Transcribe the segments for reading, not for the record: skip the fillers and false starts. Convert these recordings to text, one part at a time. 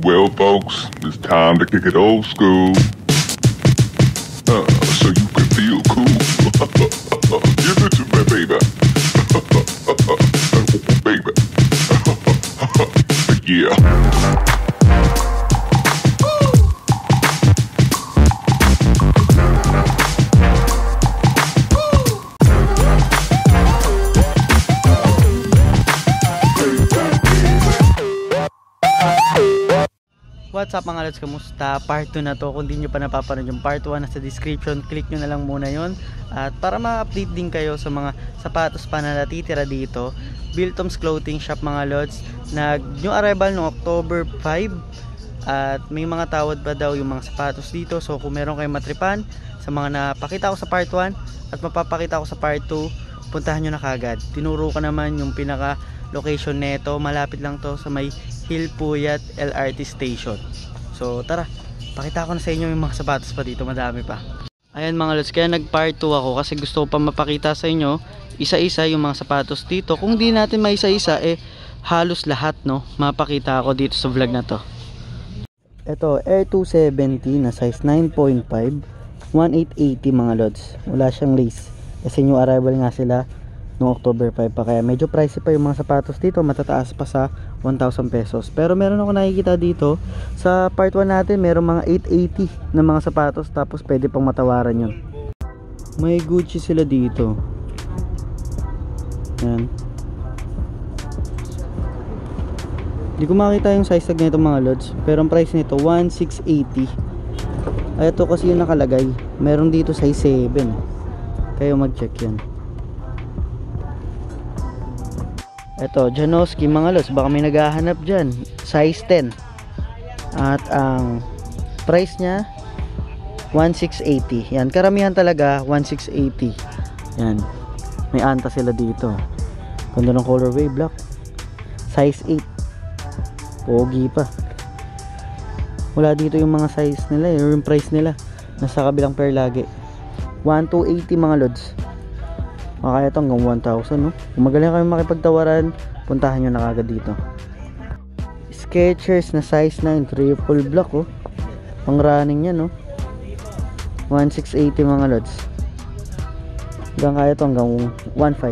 Well, folks, it's time to kick it old school. So you can feel cool. Give it to me, baby. Baby. Yeah. What's up mga lods, kamusta? Part 2 na to. Kung di nyo pa napapanood yung part 1, nasa description, click nyo na lang muna yon. At para ma-update din kayo sa mga sapatos pa na natitira dito, Biltom's Clothing Shop mga lods, new arrival noong October 5. At may mga tawad pa daw yung mga sapatos dito. So kung meron kayong matripan sa mga napakita ko sa part 1 at mapapakita ko sa part 2, puntahan nyo na kagad. Tinuro ko naman yung pinaka location neto, malapit lang to sa may Hilpuyat LRT station. So tara, pakita ko na sa inyo yung mga sapatos pa dito, madami pa. Ayan mga lods, kaya nag part 2 ako kasi gusto ko pa mapakita sa inyo isa-isa yung mga sapatos dito. Kung di natin may isa-isa, halos lahat no, mapakita ako dito sa vlog na to. Ito, Air 270 na size 9.5, 1880 mga lods. Wala siyang lace kasi new arrival nga sila noong October 5 pa, kaya medyo pricey pa yung mga sapatos dito, matataas pa sa 1,000 pesos. Pero meron ako nakikita dito sa part 1 natin, meron mga 880 na mga sapatos, tapos pwede pang matawaran yun. May Gucci sila dito. Yan. Hindi ko makita yung size tag nito mga lods, pero ang price nito 1,680. Ay ito kasi yung nakalagay, meron dito size 7, kayo mag check yan. Ito, Janoski mga lods, baka may naghahanap dyan, size 10. At ang price nya 1,680. Yan, karamihan talaga 1,680. Yan, may anta sila dito. Ganda ng colorway, black, size 8. Pogi pa. Wala dito yung mga size nila, yung price nila nasa kabilang pair lagi. 1,280 mga lods. Kaya ito hanggang 1,000 no? Kung magaling kami makipagtawaran, puntahan nyo na kagad dito. Skechers na size 9 triple black oh. Pang running yan no? 1,680 mga lods. Hanggang kaya ito hanggang 1,500.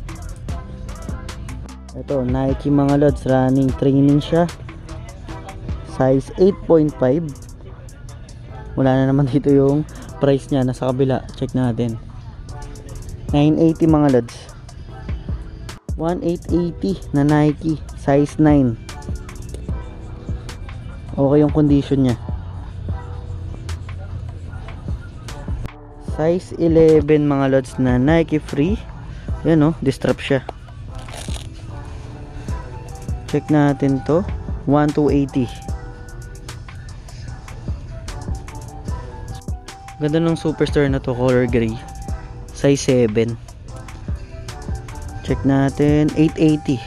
Ito Nike mga lods, running training siya, size 8.5. Wala na naman dito yung price nya, nasa kabila, check natin. 980 mga lods. 1,880 na Nike, size 9. Okay yung condition nya. Size 11 mga lods na Nike Free. Yan oh, distrap siya. Check natin to, 1,280. Ganda ng Superstar na to, color gray, size 7. Check natin, 880.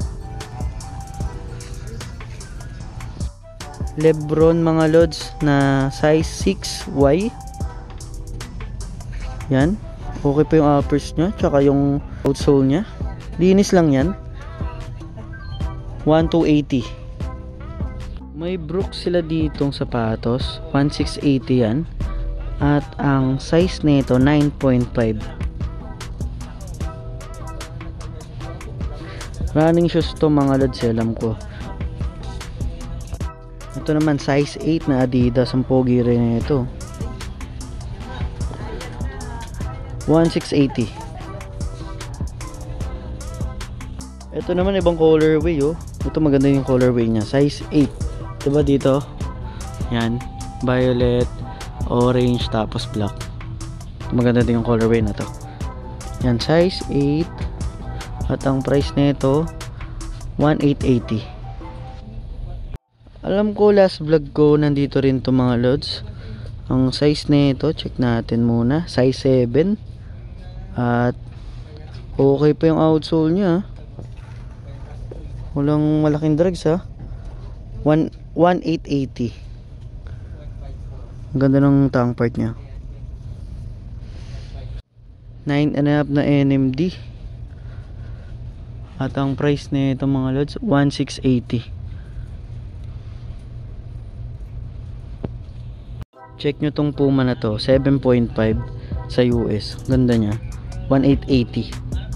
Lebron mga lods na size 6Y. Yan, okay pa yung uppers nya, tsaka yung outsole nya, linis lang yan. 1,280. May Brooks sila ditong sapatos, 1,680 yan. At ang size nito 9.5. Running shoes to mga lods, alam ko. Ito naman size 8 na Adidas, ang pogi rin na ito, 1,680. Ito naman ibang colorway oh. Ito maganda yung colorway nya, size 8. Diba dito? Yan, violet, orange, tapos black. Maganda din yung colorway na to. Yan, size 8. At ang price nito 1,880. Alam ko last vlog ko nandito rin to mga lods. Ang size nito, check natin muna, size 7. At okay pa yung outsole nya, walang malaking drags ha. 1,880. Ang ganda ng tongue part nya. 9.5 na NMD. At ang price nito mga lods 1,680. Check nyo tong Puma na to, 7.5 sa US. Ganda niya. 1880.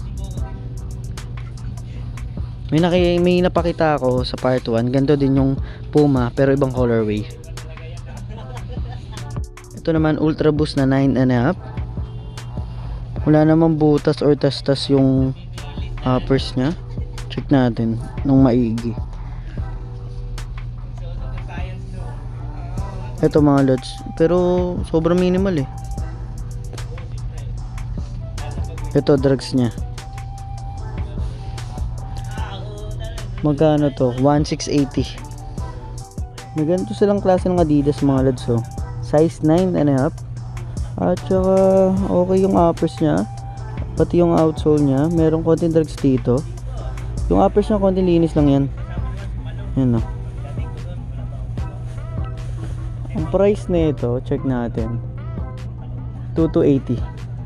May napakita ako sa part 1. Ganito din yung Puma pero ibang colorway. Ito naman Ultra Boost na 9.5. Wala namang butas or tastas yung uppers nya. Check natin nung maigi. Ito mga lods, pero sobrang minimal eh. Ito drugs nya. Magkano to? 1680. May ganito silang klase ng Adidas mga lods, oh. Size 9.5. At saka okay yung uppers nya, pati yung outsole nya. Merong konting drugs dito. Yung uppers nya konting linis lang yan. Yan, oh. Ang price na ito, check natin, 2280.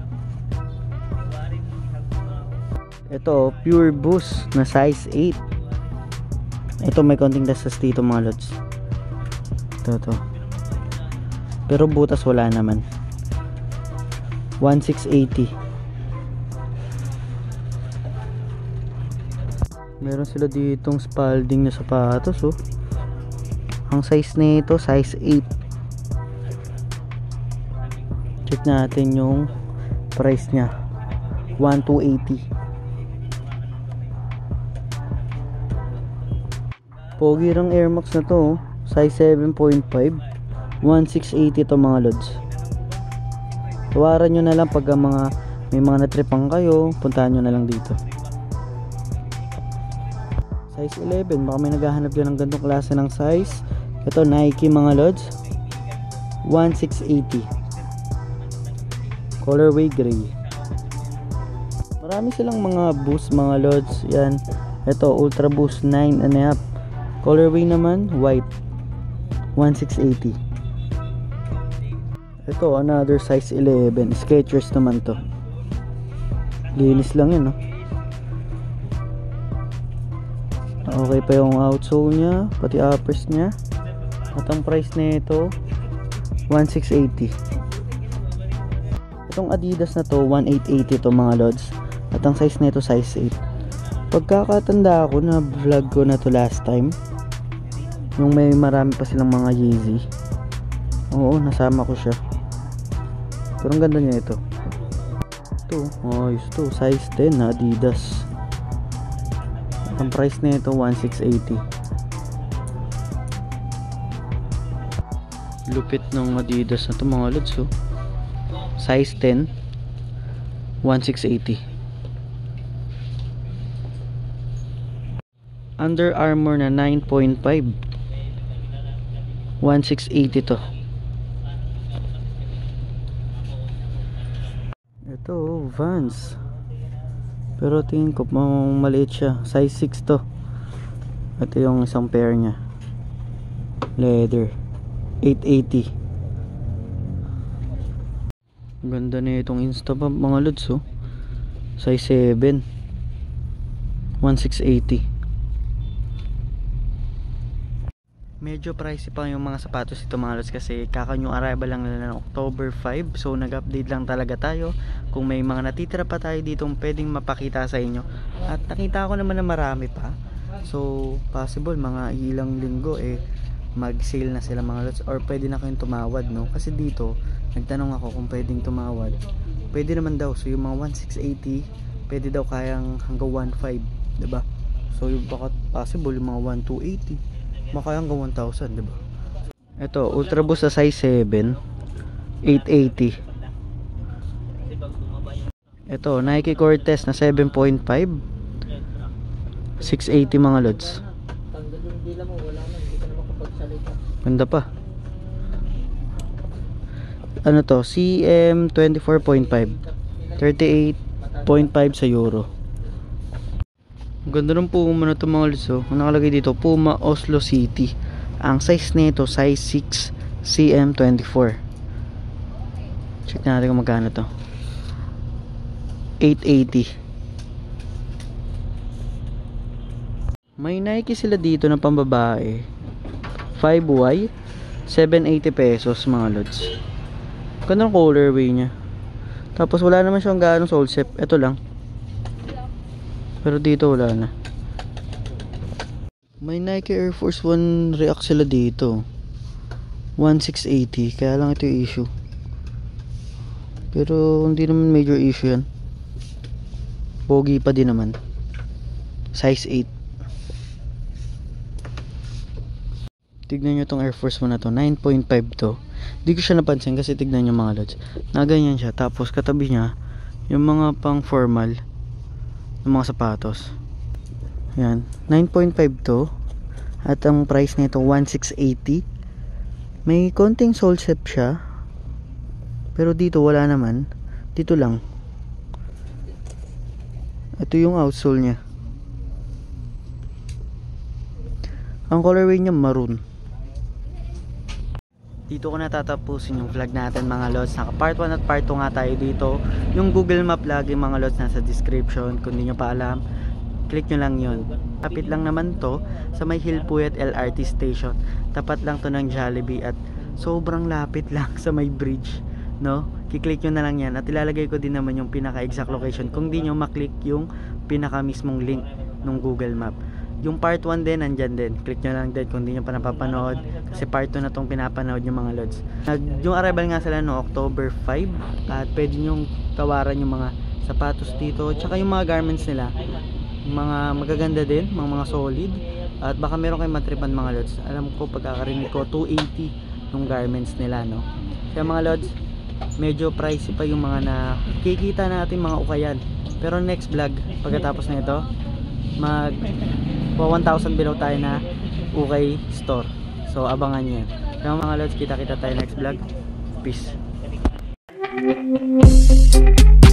Ito, Pure Boost na size 8. Ito may konting dastas dito mga lods. Ito. Pero butas wala naman. 1680. Meron sila ditong Spalding na sapatos, oh. Ang size nito size 8. Check natin yung price nya, 1280. Pogi rang Air Max na to, oh. Size 7.5, 1680 to mga lods. Tawaran nyo na lang pag may mga natripang kayo, puntahan nyo na lang dito. Size 11, baka may naghahanap dyan ng ganitong klase ng size. Ito Nike mga lods, 1680. Colorway gray. Marami silang mga boost mga lods. Yan. Ito Ultra Boost 9.5. Colorway naman white, 1680. Ito another size 11. Skechers naman to. Linis lang yun, no? Okay pa yung outsole nya, pati uppers nya. At ang price nito 1680. Itong Adidas na to 1880 to mga lods. At ang size nito size 8. Pagkakatanda ako na vlog ko na to last time, yung may marami pa silang mga Yeezy. Oo, nasama ko siya. Pero ang ganda niya ito. Ito, ayos to, size 10 na Adidas. Ang price na ito 1680. Lupit ng Adidas na ito mga lods, oh. Size 10, 1680. Under Armour na 9.5, 1680 to. Ito Vans, pero tingin ko maliit siya. Size 6 to. Ito yung isang pair nya, leather, 880. Ganda na itong Instabump mga lods, oh. Size 7, 1680. Medyo pricey pa yung mga sapatos ito mga lods, kasi kakanyong arrival lang nila ng October 5. So nag-update lang talaga tayo. Kung may mga natitira pa tayo dito pwedeng mapakita sa inyo. At nakita ko naman na marami pa. So possible mga ilang linggo mag-sale na sila mga lods, or pwede na kayong tumawad, no? Kasi dito nagtanong ako kung pwedeng tumawad. Pwede naman daw. So yung mga 1680 pwede daw kayang hanggang 15, diba? So yung baka possible yung mga 1280 makaya hanggang 1,000, diba? Ito Ultra Boost sa size 7, 880. Ito Nike Cortez na 7.5, 680 mga lods. Ganda pa. Ano to? CM 24.5, 38.5 sa euro. Ganda ng Puma na ito mga lods, oh. Ang nakalagay dito Puma Oslo City. Ang size nito size 6, CM 24. Check natin kung magkano to. 880. May Nike sila dito na pambabae, 5Y, 780 pesos mga lods. Ganda ng colorway niya. Tapos wala naman siyang gaano sole shape. Ito lang. Pero dito wala na. May Nike Air Force 1 React sila dito. 1680. Kaya lang ito yung issue. Pero hindi naman major issue yan. Pogi pa din naman. Size 8. Tignan nyo tong Air Force 1 na to. 9.5 to. Di ko siya napansin kasi tignan nyo mga lods. Naganyan siya. Tapos katabi niya yung mga pang formal ng mga sapatos. Yan. 9.5 to. At ang price nito 1680. May konting sole shape siya. Pero dito wala naman. Dito lang. Ito yung outsole niya. Ang colorway niya maroon. Dito ko natatapusin yung vlog natin mga lods. Naka part 1 at part 2 nga tayo dito. Yung Google Map lagi mga lods nasa description. Kung di nyo pa alam, click nyo lang yun. Kapit lang naman to sa may Hilpuyat LRT station. Tapat lang to ng Jollibee at sobrang lapit lang sa may bridge, no? Kiklik nyo na lang yan at ilalagay ko din naman yung pinaka exact location kung di nyo maklik yung pinaka mismong link ng Google Map. Yung part 1 din nandyan din, click nyo lang din kung di nyo pa napapanood kasi part 2 na tong pinapanood yung mga lods. Yung arrival nga sila no October 5 at pwede nyo tawaran yung mga sapatos dito tsaka yung mga garments nila, mga magaganda din, mga solid at baka meron kayong matripan mga lods. Alam ko pagkakarinig ko 280 yung garments nila, no? Kaya mga lods, medyo pricey pa yung mga nakikita natin mga ukayan. Pero next vlog, pagkatapos na ito, mag 1,000 below tayo na ukay store. So abangan nyo yan. Kaya mga lods, kita-kita tayo next vlog. Peace.